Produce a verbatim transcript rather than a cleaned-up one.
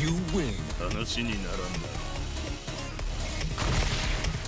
You win. 話にならんな。